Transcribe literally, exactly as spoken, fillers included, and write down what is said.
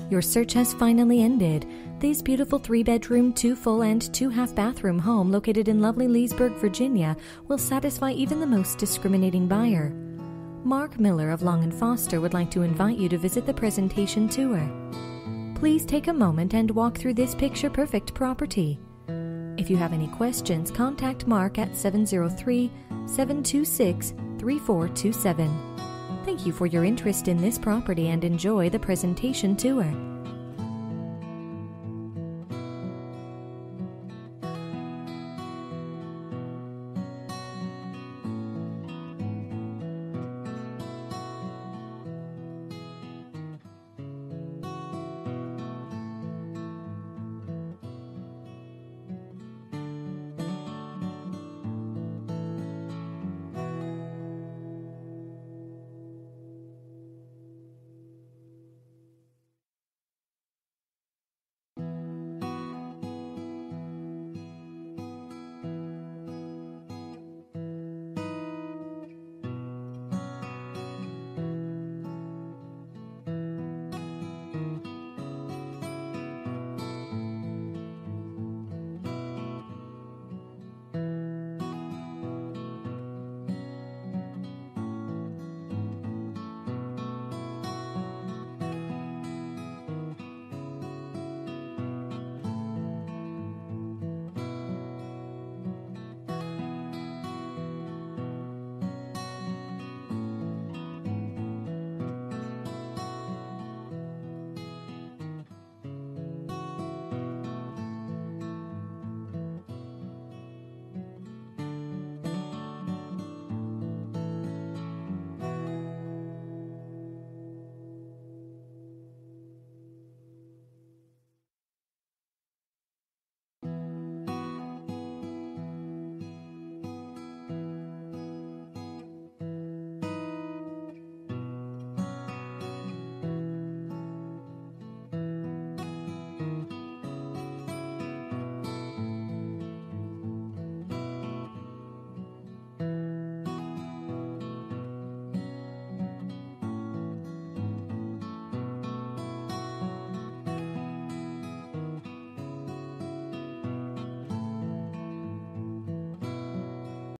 Your search has finally ended. This beautiful three-bedroom, two-full and two-half-bathroom home located in lovely Leesburg, Virginia will satisfy even the most discriminating buyer. Mark Miller of Long and Foster would like to invite you to visit the presentation tour. Please take a moment and walk through this picture-perfect property. If you have any questions, contact Mark at seven zero three, seven two six, three four two seven. Thank you for your interest in this property and enjoy the presentation tour.